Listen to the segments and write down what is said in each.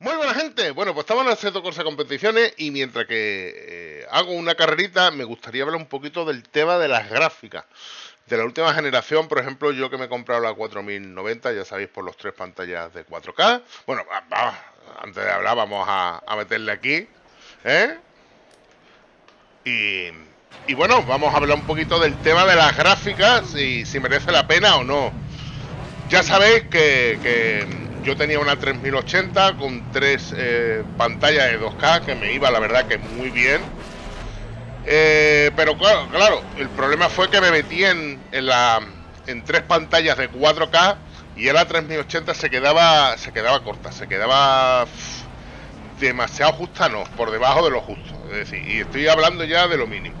Muy buena gente, bueno pues estamos haciendo cosas competiciones y mientras que hago una carrerita me gustaría hablar un poquito del tema de las gráficas de la última generación. Por ejemplo, yo que me he comprado la 4090, ya sabéis, por los tres pantallas de 4K. Bueno, antes de hablar vamos a meterle aquí, ¿eh? Y bueno, vamos a hablar un poquito del tema de las gráficas y si merece la pena o no. Ya sabéis que yo tenía una 3080 con tres pantallas de 2K que me iba, la verdad, que muy bien. Pero claro, el problema fue que me metí en tres pantallas de 4K y la 3080 se quedaba corta, se quedaba demasiado justa, no, por debajo de lo justo. Es decir, y estoy hablando ya de lo mínimo.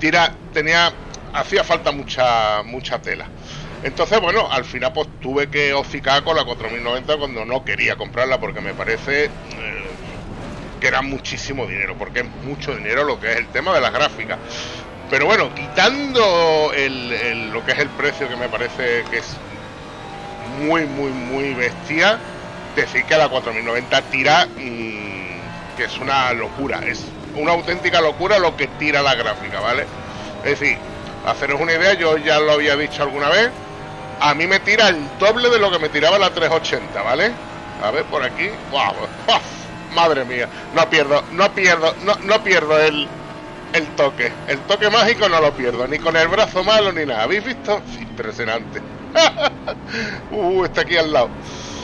Hacía falta mucha tela. Entonces, bueno, al final pues tuve que hocicar con la 4090 cuando no quería comprarla porque me parece que era muchísimo dinero, porque es mucho dinero lo que es el tema de las gráficas. Pero bueno, quitando lo que es el precio, que me parece que es muy bestia, decir que la 4090 tira, que es una locura, es una auténtica locura lo que tira la gráfica, ¿vale? Es decir, haceros una idea, yo ya lo había dicho alguna vez, a mí me tira el doble de lo que me tiraba la 380, ¿vale? A ver, por aquí, ¡wow! ¡Oh! Madre mía, no pierdo el toque mágico, no lo pierdo, ni con el brazo malo ni nada. ¿Habéis visto? Impresionante. Está aquí al lado.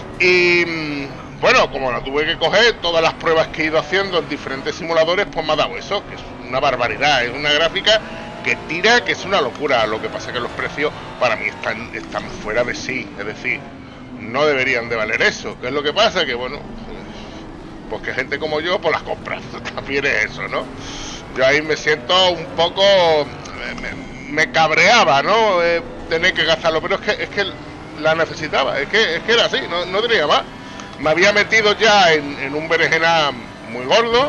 Y bueno, como la tuve que coger, todas las pruebas que he ido haciendo en diferentes simuladores, pues me ha dado eso, que es una barbaridad, es una gráfica que tira, que es una locura. Lo que pasa es que los precios para mí están fuera de sí, es decir, no deberían de valer eso. ¿Qué es lo que pasa? Que bueno, pues que gente como yo pues las compra. También es eso, ¿no? Yo ahí me siento un poco, me cabreaba, ¿no? Tener que gastarlo, pero es que la necesitaba, es que era así, no tenía más. Me había metido ya en un berenjena muy gordo.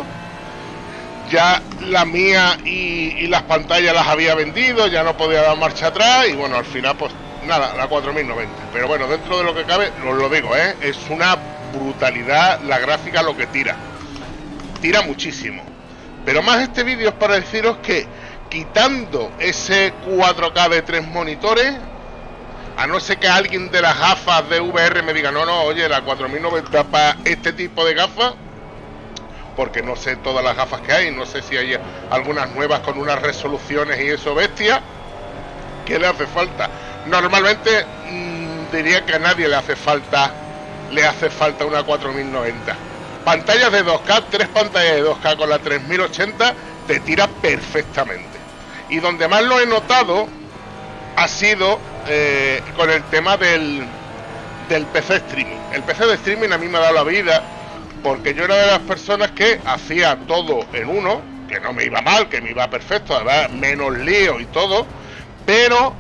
Ya la mía y las pantallas las había vendido, ya no podía dar marcha atrás y bueno, al final pues nada, la 4090. Pero bueno, dentro de lo que cabe, os lo digo, es una brutalidad la gráfica lo que tira. Tira muchísimo. Pero más este vídeo es para deciros que quitando ese 4K de 3 monitores, a no ser que alguien de las gafas de VR me diga, no, oye, la 4090 para este tipo de gafas, porque no sé todas las gafas que hay, no sé si hay algunas nuevas con unas resoluciones y eso bestia. ¿Qué le hace falta? Normalmente diría que a nadie le hace falta una 4090. Pantallas de 2K, tres pantallas de 2K con la 3080 te tira perfectamente. Y donde más lo he notado ha sido con el tema del PC streaming. El PC de streaming a mí me ha dado la vida, porque yo era de las personas que hacía todo en uno, que no me iba mal, que me iba perfecto, además menos lío y todo, pero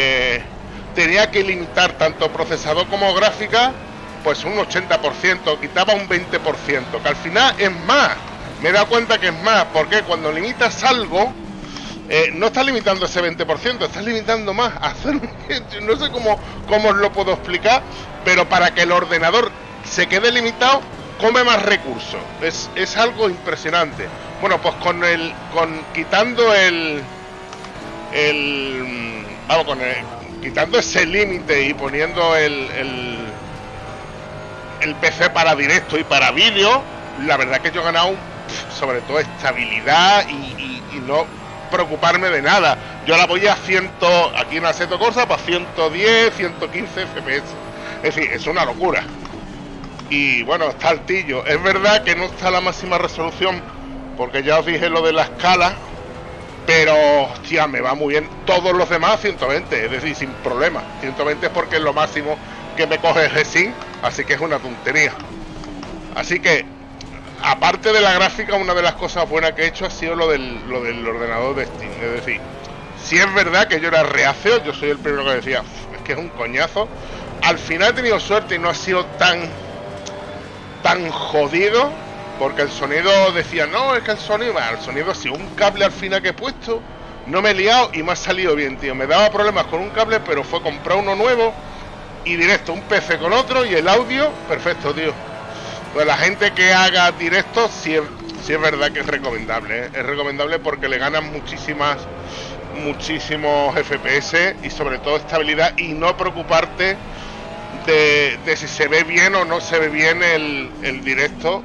tenía que limitar tanto procesador como gráfica, pues un 80%, quitaba un 20%, que al final es más, me he dado cuenta que es más, porque cuando limitas algo, no estás limitando ese 20%, estás limitando más, no sé cómo os lo puedo explicar, pero para que el ordenador se quede limitado, come más recursos, es algo impresionante. Bueno, pues quitando ese límite y poniendo el PC para directo y para vídeo, la verdad que yo he ganado sobre todo estabilidad y no preocuparme de nada. Yo la voy a aquí en Assetto Corsa para 110, 115 FPS, es decir, es una locura. Y bueno, está altillo. Es verdad que no está a la máxima resolución, porque ya os dije lo de la escala, pero hostia, me va muy bien. Todos los demás 120, es decir, sin problema. 120 es porque es lo máximo que me coge el G-Sync, así que es una tontería. Así que, aparte de la gráfica, una de las cosas buenas que he hecho ha sido lo del ordenador de Steam. Es decir, si es verdad que yo era reacio, yo soy el primero que decía, es que es un coñazo. Al final he tenido suerte y no ha sido tan jodido, porque el sonido decía, no, es que el sonido ha sido un cable al final que he puesto, no me he liado y me ha salido bien, tío. Me daba problemas con un cable, pero fue comprar uno nuevo y directo, un PC con otro y el audio, perfecto, tío. Pues la gente que haga directos, sí es verdad que es recomendable, ¿eh? Es recomendable porque le ganan muchísimos FPS y sobre todo estabilidad, y no preocuparte de si se ve bien o no se ve bien el directo,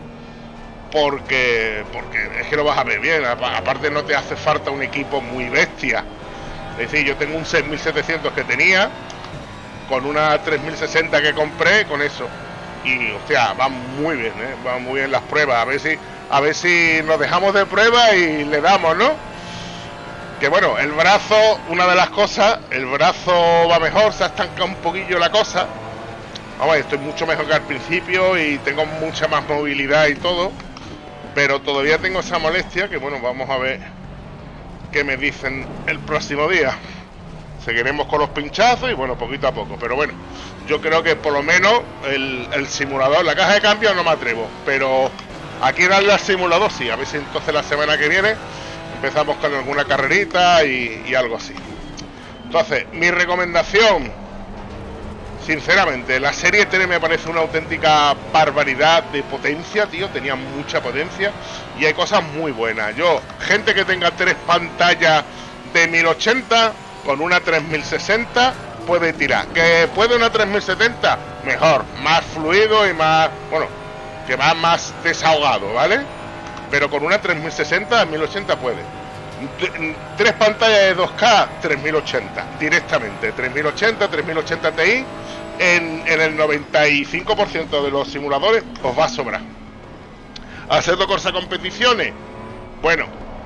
porque es que lo vas a ver bien. Aparte no te hace falta un equipo muy bestia. Es decir, yo tengo un 6700 que tenía, con una 3060 que compré, con eso. Y hostia, va muy bien, ¿eh? Van muy bien las pruebas. A ver si nos dejamos de prueba y le damos, ¿no? Que bueno, el brazo, una de las cosas, el brazo va mejor, se ha estancado un poquillo la cosa. Vamos, estoy mucho mejor que al principio y tengo mucha más movilidad y todo, pero todavía tengo esa molestia que bueno, vamos a ver qué me dicen el próximo día. Seguiremos con los pinchazos y bueno, poquito a poco, pero bueno, yo creo que por lo menos el simulador, la caja de cambio no me atrevo, pero aquí darle al simulador sí, a ver si entonces la semana que viene empezamos con alguna carrerita y algo así. Entonces, mi recomendación, sinceramente, la serie 3 me parece una auténtica barbaridad de potencia, tío. Tenía mucha potencia y hay cosas muy buenas. Gente que tenga 3 pantallas de 1080 con una 3060 puede tirar. ¿Que puede una 3070? Mejor, más fluido y más, bueno, que va más desahogado, ¿vale? Pero con una 3060 a 1080 puede. 3 pantallas de 2K, 3080 directamente. 3080 Ti en el 95% de los simuladores os va a sobrar. Haciendo cosas competiciones, bueno,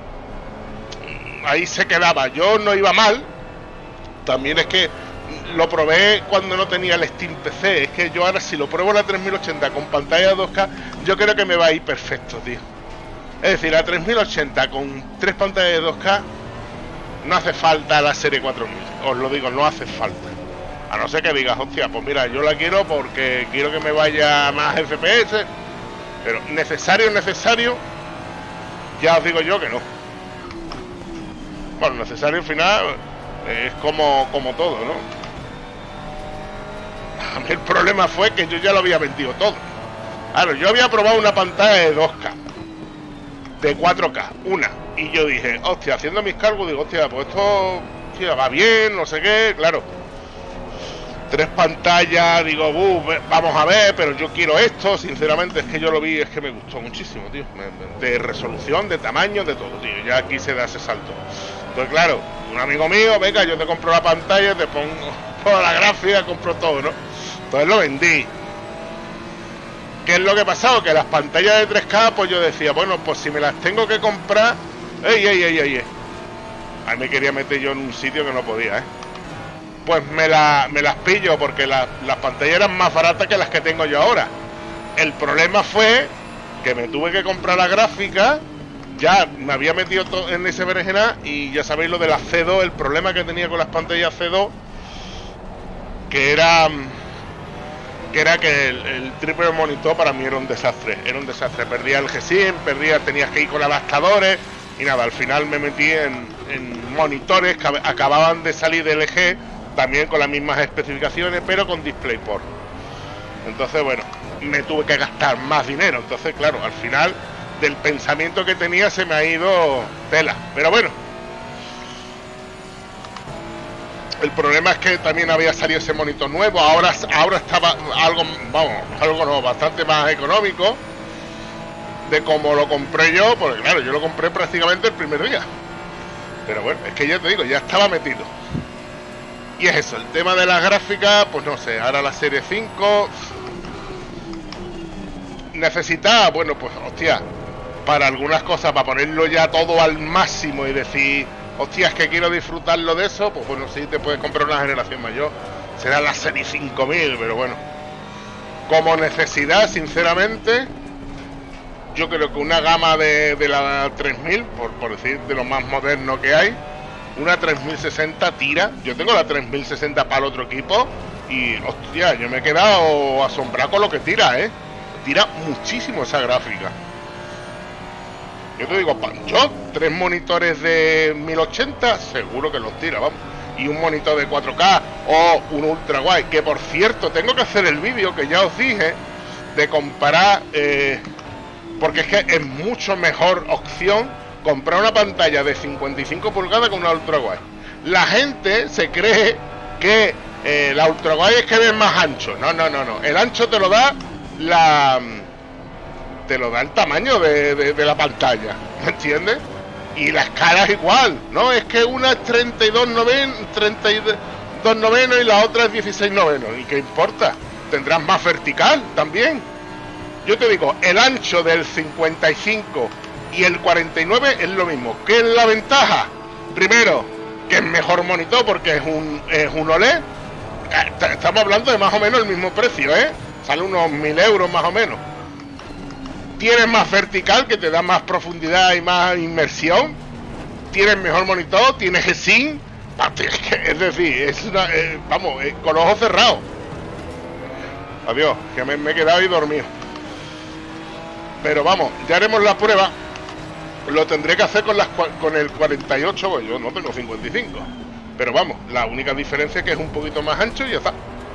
ahí se quedaba. Yo no iba mal. También es que lo probé cuando no tenía el Steam PC. Es que yo ahora si lo pruebo la 3080 con pantalla de 2K, yo creo que me va a ir perfecto, tío. Es decir, la 3080 con 3 pantallas de 2K no hace falta la serie 4000. Os lo digo, no hace falta. A no ser que digas, hostia, pues mira, yo la quiero porque quiero que me vaya más FPS. Pero necesario, ya os digo yo que no. Bueno, necesario al final es como todo, ¿no? A mí el problema fue que yo ya lo había vendido todo. Claro, yo había probado una pantalla de 2K, de 4K, una. Y yo dije, hostia, haciendo mis cálculos, digo, hostia, pues esto, hostia, va bien, no sé qué, claro. 3 pantallas, digo, vamos a ver, pero yo quiero esto, sinceramente, es que yo lo vi, es que me gustó muchísimo, tío. De resolución, de tamaño, de todo, tío. Ya quise dar ese salto. Entonces, claro, un amigo mío, venga, yo te compro la pantalla, te pongo toda la gráfica, compro todo, ¿no? Entonces lo vendí. ¿Qué es lo que ha pasado? Que las pantallas de 3K, pues yo decía, bueno, pues si me las tengo que comprar... ¡Ey! Ahí me quería meter yo en un sitio que no podía, ¿eh? Pues me las pillo porque las pantallas eran más baratas que las que tengo yo ahora. El problema fue que me tuve que comprar la gráfica. Ya me había metido en ese berenjena y ya sabéis lo de la C2, el problema que tenía con las pantallas C2, que era que el triple monitor para mí era un desastre. Perdía el G-Sync, tenías que ir con adaptadores y nada, al final me metí en monitores que acababan de salir del LG, también con las mismas especificaciones, pero con DisplayPort. Entonces, bueno, me tuve que gastar más dinero. Entonces, claro, al final del pensamiento que tenía se me ha ido tela. Pero bueno, el problema es que también había salido ese monitor nuevo. Ahora estaba algo bastante más económico de como lo compré yo, porque claro, yo lo compré prácticamente el primer día. Pero bueno, es que ya te digo, ya estaba metido. Y es eso, el tema de las gráficas, pues no sé, ahora la serie 5 necesita, bueno, pues hostia, para algunas cosas, para ponerlo ya todo al máximo y decir, hostia, es que quiero disfrutarlo de eso, pues bueno, sí te puedes comprar una generación mayor, será la serie 5000, pero bueno, como necesidad, sinceramente, yo creo que una gama de la 3000, por decir, de lo más moderno que hay, una 3060 tira. Yo tengo la 3060 para el otro equipo y, hostia, yo me he quedado asombrado con lo que tira, tira muchísimo esa gráfica. Yo te digo, Pancho, 3 monitores de 1080, seguro que los tira, vamos. Y un monitor de 4K o un ultra wide, que por cierto, tengo que hacer el vídeo que ya os dije de comparar, porque es que es mucho mejor opción comprar una pantalla de 55 pulgadas con una ultra wide. La gente se cree que la ultra wide es que ves más ancho. No, no, no, no. El ancho te lo da el tamaño de la pantalla, ¿me entiendes? Y la escala es igual, ¿no? Es que una es 32 novenos y la otra es 16 novenos. ¿Y qué importa? Tendrás más vertical también. Yo te digo, el ancho del 55 y el 49 es lo mismo. ¿Qué es la ventaja? Primero, que es mejor monitor porque es un OLED. Estamos hablando de más o menos el mismo precio, ¿eh? Sale unos 1000 euros más o menos. Tienes más vertical, que te da más profundidad y más inmersión. Tienes mejor monitor, tienes G-Sync. Es decir, es una, vamos, con los ojos cerrados. Adiós, que me he quedado ahí dormido. Pero vamos, ya haremos la prueba. Lo tendré que hacer con el 48, pues yo no tengo 55. Pero vamos, la única diferencia es que es un poquito más ancho y ya está.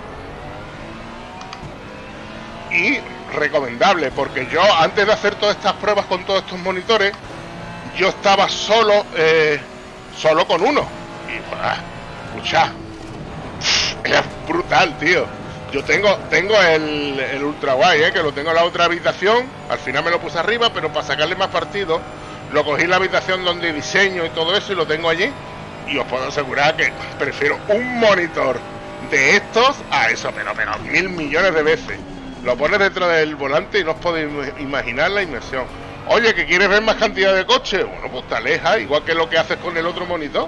Y recomendable, porque yo antes de hacer todas estas pruebas con todos estos monitores, yo estaba solo con uno. Y escucha, es brutal, tío. Yo tengo el ultra wide, que lo tengo en la otra habitación. Al final me lo puse arriba, pero para sacarle más partido lo cogí en la habitación donde diseño y todo eso y lo tengo allí. Y os puedo asegurar que prefiero un monitor de estos a eso, pero 1000 millones de veces. Lo pones dentro del volante y no os podéis imaginar la inmersión. Oye, ¿que quieres ver más cantidad de coches? Bueno, pues te alejas, igual que lo que haces con el otro monitor.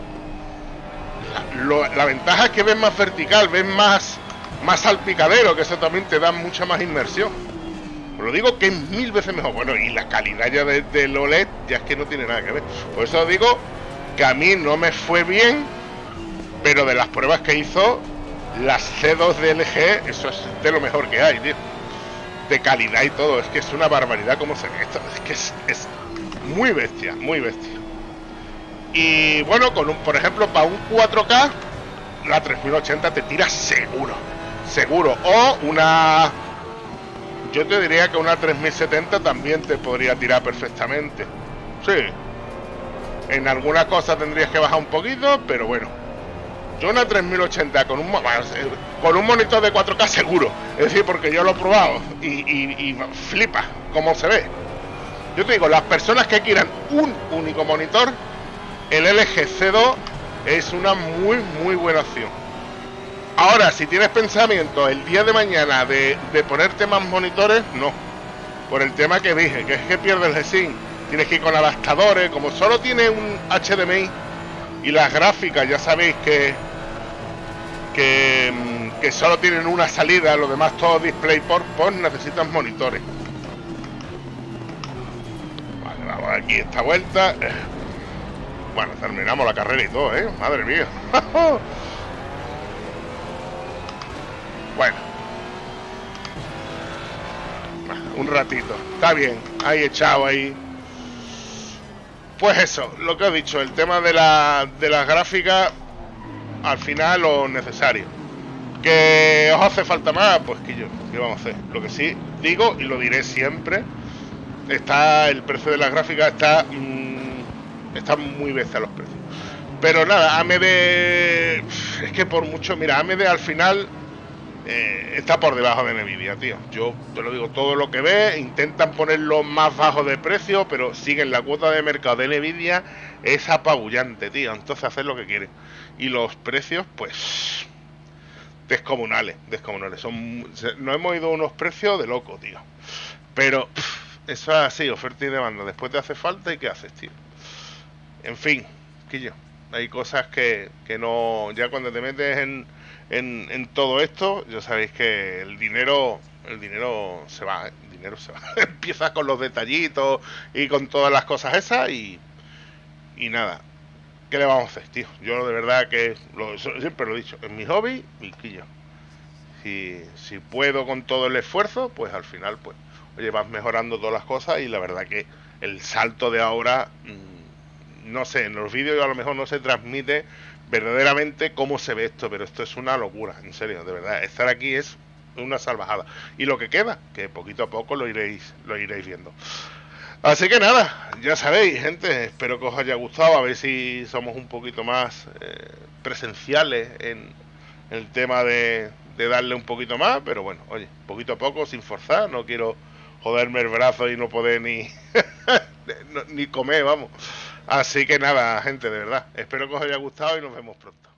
La ventaja es que ves más vertical, ves más salpicadero, que eso también te da mucha más inmersión. Os lo digo que es 1000 veces mejor. Bueno, y la calidad ya del OLED ya es que no tiene nada que ver. Por eso os digo que a mí no me fue bien, pero de las pruebas que hizo, las C2 de LG, eso es de lo mejor que hay, tío. De calidad y todo, es que es una barbaridad como se ve esto, es que es muy bestia, muy bestia. Y bueno, por ejemplo, para un 4K, la 3080 te tira seguro, o yo te diría que una 3070 también te podría tirar perfectamente. Sí, en algunas cosas tendrías que bajar un poquito, pero bueno, yo una 3080 con un monitor de 4K seguro. Es decir, porque yo lo he probado y flipa cómo se ve. Yo te digo, las personas que quieran un único monitor, el LG C2 es una muy buena opción. Ahora, si tienes pensamiento el día de mañana de ponerte más monitores, no. Por el tema que dije, que es que pierde el G-Sync. Tienes que ir con adaptadores, como solo tiene un HDMI y las gráficas, ya sabéis que solo tienen una salida, lo demás todo DisplayPort, pues necesitas monitores. Vale, vamos aquí esta vuelta. Bueno, terminamos la carrera y todo, madre mía. Bueno, un ratito, está bien, ahí echado ahí. Pues eso, lo que he dicho, el tema de las gráficas, al final lo necesario. ¿Que os hace falta más? Pues ¿qué vamos a hacer? Lo que sí digo, y lo diré siempre, el precio de las gráficas está muy bestia los precios. Pero nada, AMD, es que por mucho, mira, AMD al final está por debajo de Nvidia, tío. Yo te lo digo, todo lo que ves, intentan ponerlo más bajo de precio, pero siguen la cuota de mercado de Nvidia, es apabullante, tío. Entonces hacer lo que quieren. Y los precios, pues, descomunales. Nos hemos ido a unos precios de loco, tío. Pero eso es así, oferta y demanda. Después te hace falta y ¿qué haces, tío? En fin, quillo, hay cosas que no, ya cuando te metes en todo esto, ya sabéis que el dinero se va, Empiezas con los detallitos y con todas las cosas esas y nada. ¿Qué le vamos a hacer, tío? Yo de verdad que siempre lo he dicho, es mi hobby y quillo. Si puedo con todo el esfuerzo, pues al final, pues, oye, vas mejorando todas las cosas y la verdad que el salto de ahora, no sé, en los vídeos a lo mejor no se transmite verdaderamente cómo se ve esto, pero esto es una locura, en serio, de verdad. Estar aquí es una salvajada. Y lo que queda, que poquito a poco lo iréis viendo. Así que nada, ya sabéis, gente, espero que os haya gustado, a ver si somos un poquito más presenciales en el tema de darle un poquito más, pero bueno, oye, poquito a poco, sin forzar, no quiero joderme el brazo y no poder ni, ni comer, vamos. Así que nada, gente, de verdad, espero que os haya gustado y nos vemos pronto.